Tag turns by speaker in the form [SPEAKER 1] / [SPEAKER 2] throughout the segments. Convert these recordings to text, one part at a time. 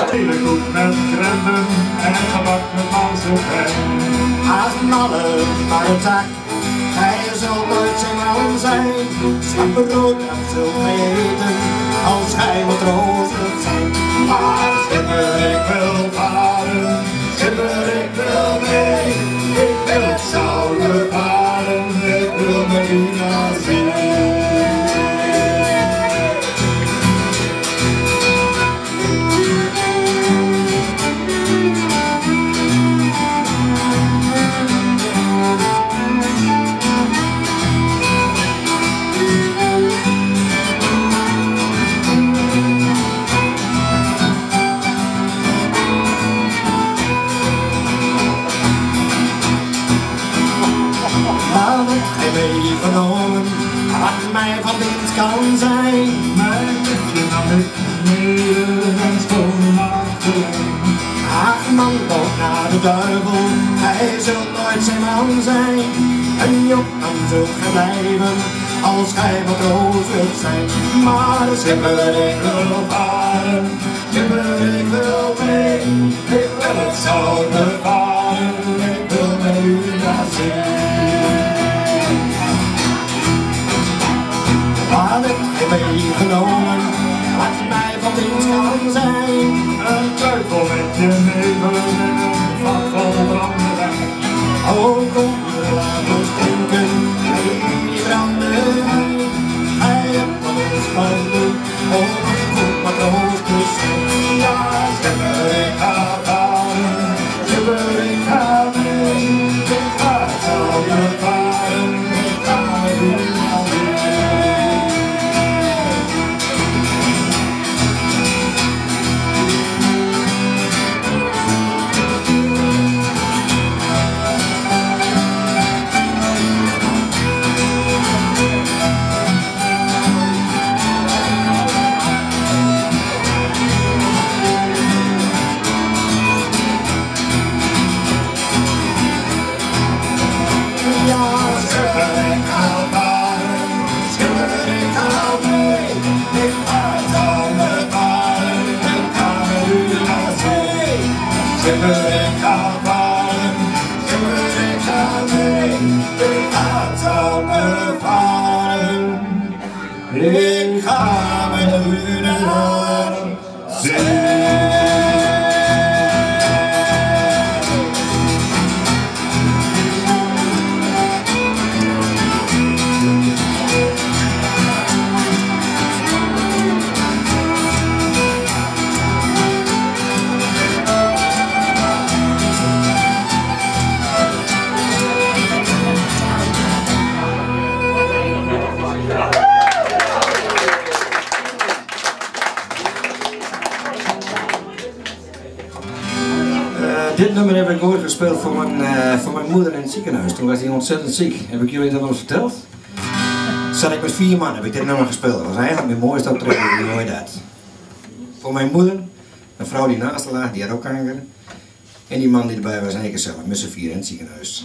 [SPEAKER 1] hele koek met krenten en gebak met marsepein.
[SPEAKER 2] Als een malle maar een tak, hij zal nooit zijn man zijn. Slap brood dat zult gij eten, als gij wat roosig zijn.
[SPEAKER 1] Maar schipper, ik wil varen, schipper, ik wil mee. Ik wil het zouden varen, ik wil met u naar zee.
[SPEAKER 2] Meegenomen, wat mij van dienst kan zijn.
[SPEAKER 1] Mijn liefje nam ik mee en schone maagdelijn.
[SPEAKER 2] Ach man, loop naar de duivel, hij zult nooit zijn man zijn. Een jonkman zult gij blijven, als gij wat rozig zijn. Maar schipper, ik wil varen, schipper, ik wil mee.
[SPEAKER 1] Ik wil het zouden varen, ik wil met u naar zee.
[SPEAKER 2] Wat heb je meegenomen, wat mij van dienst kan zijn?
[SPEAKER 1] Een duivel met je neven en een vak vol brandewijn.
[SPEAKER 2] Oh, kom, laat ons drinken, die brandewijn. Hij hebt ons gevoel, om een goed matroos te zijn.
[SPEAKER 1] Ja, schipper, ik ga varen, schipper, ik ga mee. Ik ga het zouden varen, ik ga met u naar zee. Schipper, ik ga varen, schipper, ik ga mee. Ik ga samen varen, ik ga met u naar zee.
[SPEAKER 3] Dit nummer heb ik ooit gespeeld voor mijn moeder in het ziekenhuis. Toen was hij ontzettend ziek. Heb ik jullie dat wel eens verteld? Zat ik met 4 man, heb ik dit nummer gespeeld. Dat was eigenlijk mijn mooiste optreden die ik ooit had. Voor mijn moeder, een vrouw die naast haar lag, die had ook kanker. En die man die erbij was en ik zelf, met z'n 4 in het ziekenhuis.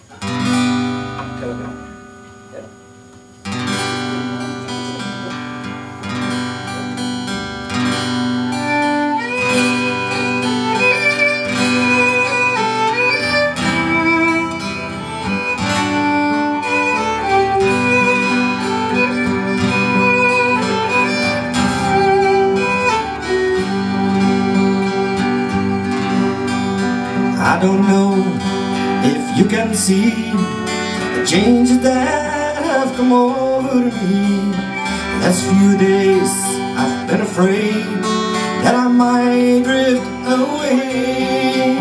[SPEAKER 3] I don't know if you can see the changes that have come over me. The last few days I've been afraid that I might drift away.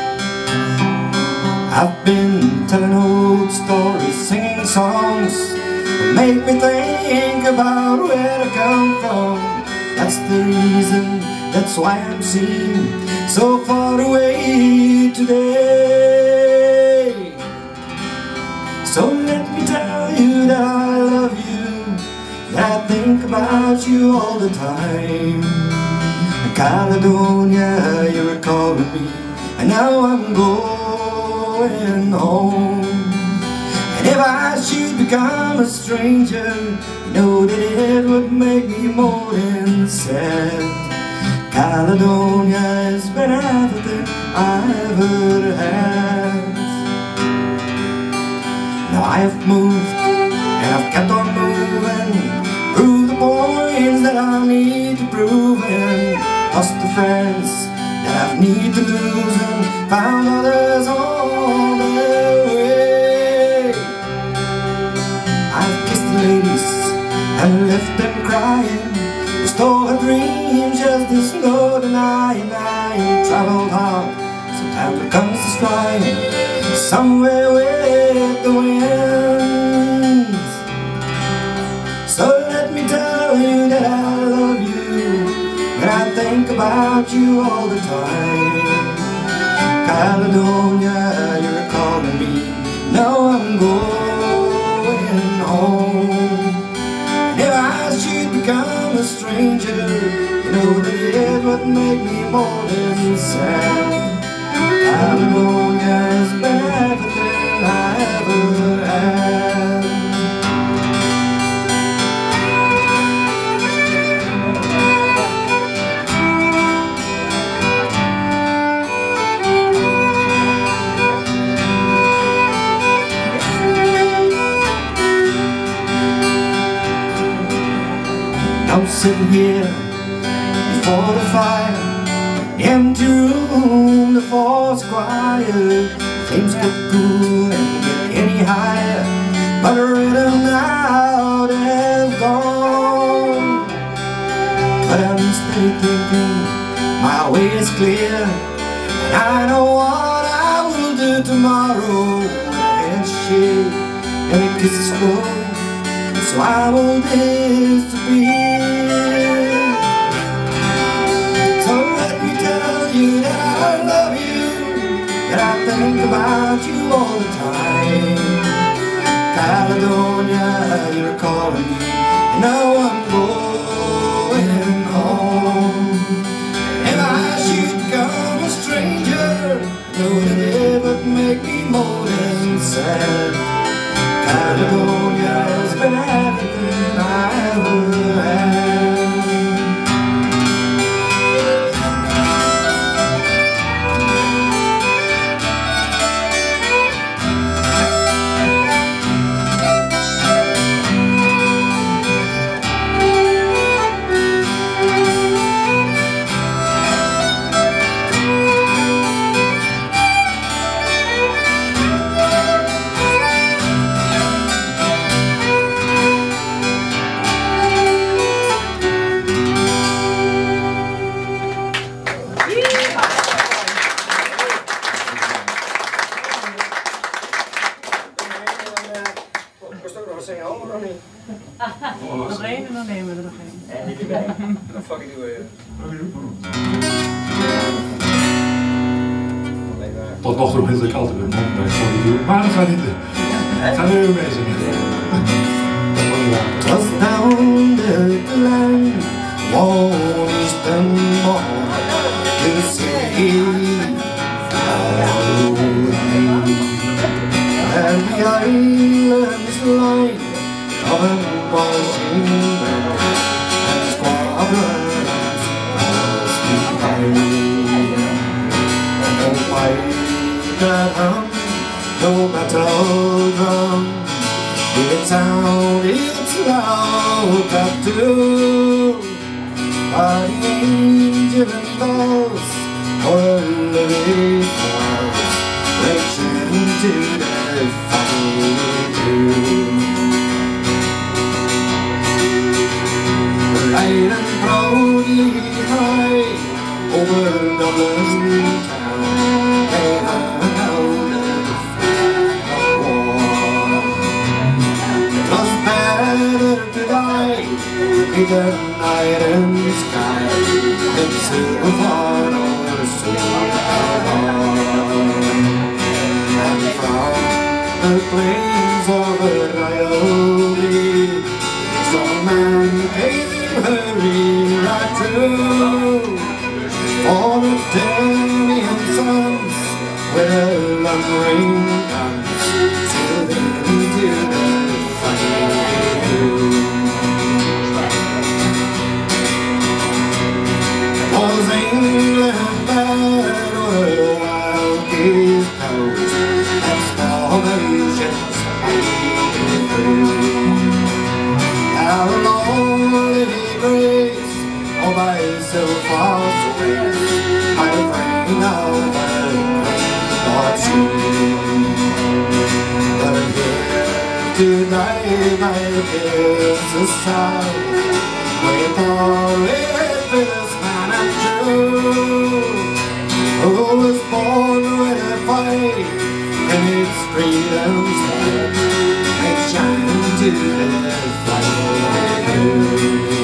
[SPEAKER 3] I've been telling old stories, singing songs that make me think about where I come from. That's the reason, that's why I'm seen so far away today. So let me tell you that I love you, that I think about you all the time. Caledonia, you're calling me, and now I'm going home. And if I should become a stranger, you know that it would make me more than sad.
[SPEAKER 2] Caledonia has been everything I ever had. Now I have moved and I've kept on moving, proved the points that I need to prove, and lost the friends that I've need to lose, and found others on their way. I've kissed the ladies and left them crying, stole her dreams just as no denying. I traveled hard, sometimes it comes to flying somewhere with the winds. So let me tell you that I love you, and I think about you all the time. Caledonia, you're calling me, now I'm going home. And if I should become a stranger, you know that it would make me more than sad. Caledonia has been everything I ever had. I'm sitting here before the fire, empty room, the forest quiet. Flames get cool and get any higher, but the rhythm now they've gone. But I'm steady thinking my way is clear, and I know what I will do tomorrow. And shake and it kisses slow, so I will disappear. So let me tell you that I love you, that I think about you all the time. Caledonia, you're calling me, and now I'm going home. If I should become a stranger, know that it would make me more than sad. Caledonia has been everything I ever had.
[SPEAKER 4] Nog één en dan nemen we er nog één.
[SPEAKER 3] En die erbij. Dan fuck ik die weer.
[SPEAKER 1] Tot nog toe hield ik altijd een mond bij voor die duur. Maar dat gaat niet. Gaan we weer mee zingen.
[SPEAKER 2] Just down the line, one eastern born, you see, and the island's line of a washing and squadrons must be high. No fight at home, no metal drum, it's out, it's loud, but too. But the angel and bells, or a living house, reaching to the fighting blue. Light and proudly high over Dublin town, they held the flag of war. It was better to die in the night and sky than silver or silver. And from the plains of Rayoli, strong man came hurry right through. For the Danian sons with lumbering guns, till into the fighting. Was by the kiss of south. With all it feels man and true. Who was born with a fight and its freedom's light. It's shining to the flight of you.